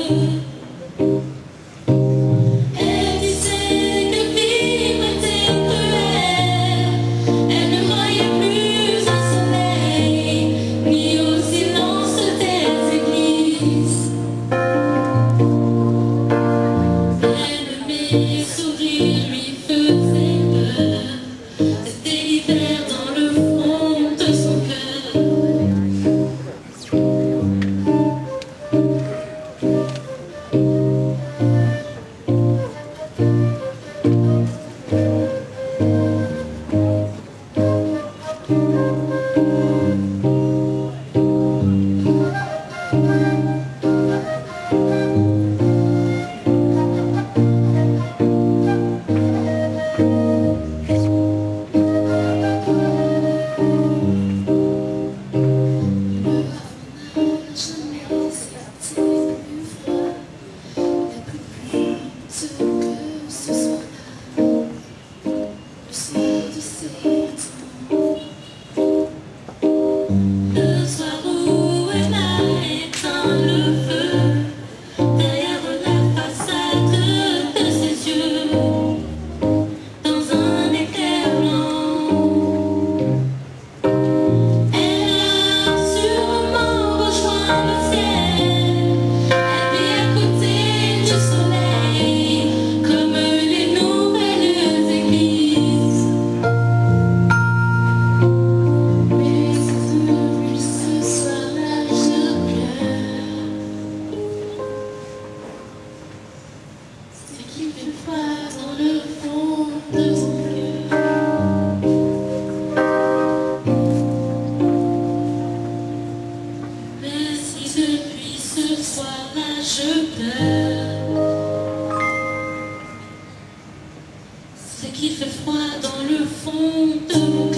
Elle disait que vivre était cruel. Elle ne croyait plus au soleil, ni au silence des églises. Mes sourires lui faisaient peur. C'était l'hiver dans le fond de son cœur. Le soir où elle a éteint le feu, derrière la façade de ses yeux, dans un éclair blanc, elle a sûrement rejoint le ciel. Elle vit à côté du soleil, comme les nouvelles églises. Qui fait froid dans le fond de son cœur. Mais si depuis ce soir-là je pleure, c'est qu'il fait froid dans le fond de mon cœur.